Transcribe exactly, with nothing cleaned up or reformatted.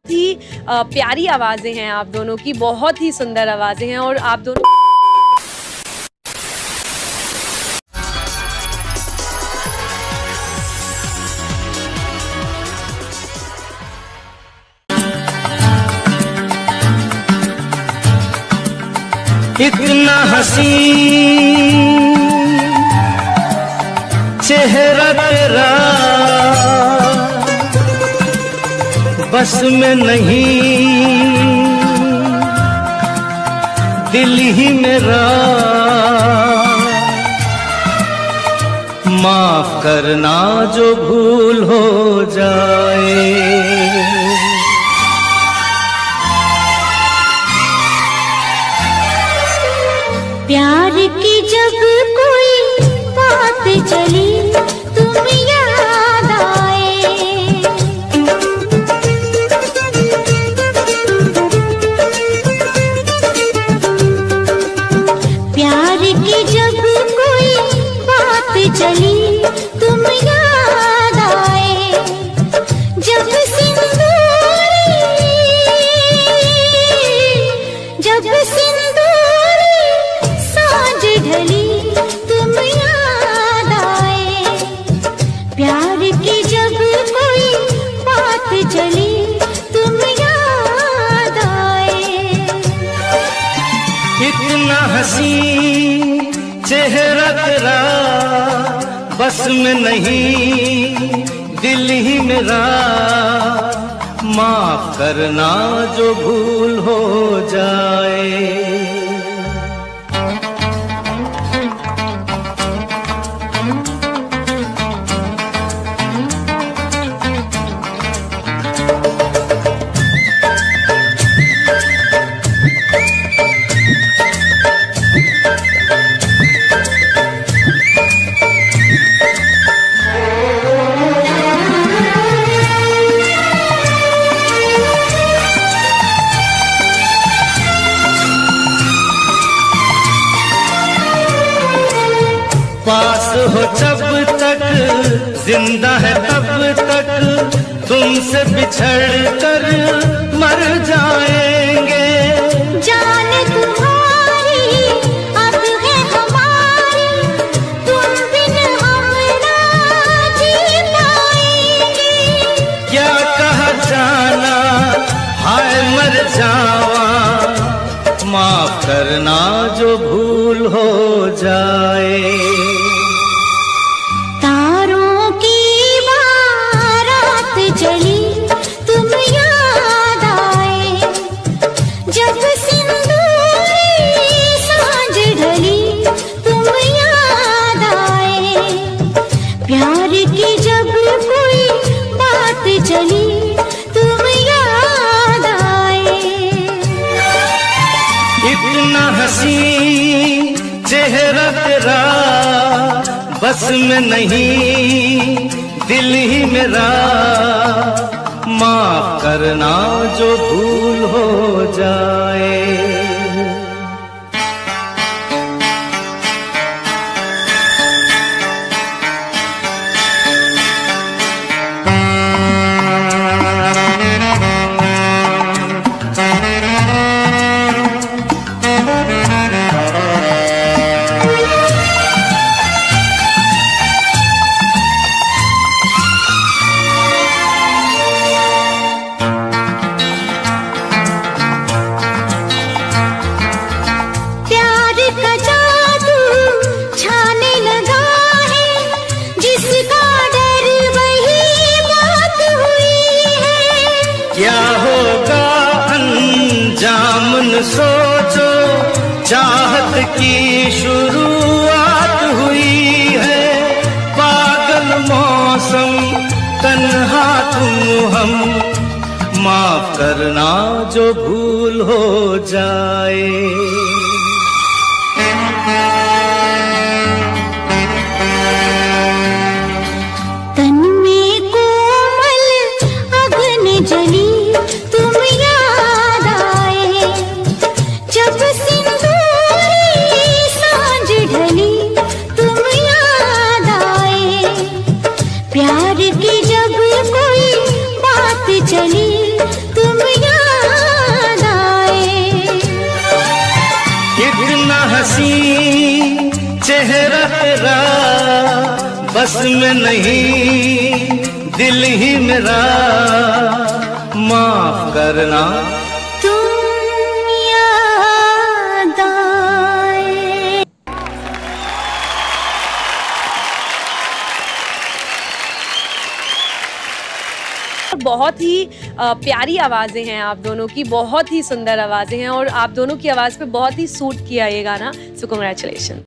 ही प्यारी आवाज़ें हैं आप दोनों की, बहुत ही सुंदर आवाज़ें हैं और आप दोनों इतना हसीन चेहरा तेरा बस में नहीं, दिल ही मेरा माफ करना जो भूल हो जाए। प्यार की जब कोई बात चली तुम याद आए, प्यार की जब कोई बात चली तुम याद आए, जब सिंदूरी जब सिंदूरी साँझ ढली तुम याद आए, प्यार की जब कोई बात चली तुम याद आए। इतना हसीन चेहरा तेरा बस में नहीं, दिल ही मेरा माफ करना जो भूल हो जाए। पास हो जब तक जिंदा है तब तक, तुमसे बिछड़ कर मर जाएंगे। जान तुम्हारी अब है हमारी, तुम बिन हम ना जी पाएंगे। क्या कहा जाना हाय मर जावा, माफ करना जो भूल हो जाए। तारों की बारात चली तुम याद आए, जब सिंदूरी साँझ ढली तुम याद आए, प्यार की जब कोई बात चली तुम याद आए। इतना हसीन चेहरा तेरा बस में नहीं, दिल ही मेरा माफ करना जो भूल हो जाए। क्या होगा अंजाम न सोचो, चाहत की शुरुआत हुई है। पागल मौसम तन्हा तुम हम, माफ करना जो भूल हो जाए। तन में कोमल अग्न जली तुम याद आए, जब सिंदूरी साँझ ढली तुम याद आए, प्यार की जब कोई बात चली तुम बस में नहीं दिल ही मेरा, माफ करना तुम याद आए। बहुत ही अ, प्यारी आवाज़ें हैं आप दोनों की, बहुत ही सुंदर आवाज़ें हैं और आप दोनों की आवाज़ पे बहुत ही सूट किया ये गाना, सो कांग्रेचुलेशन।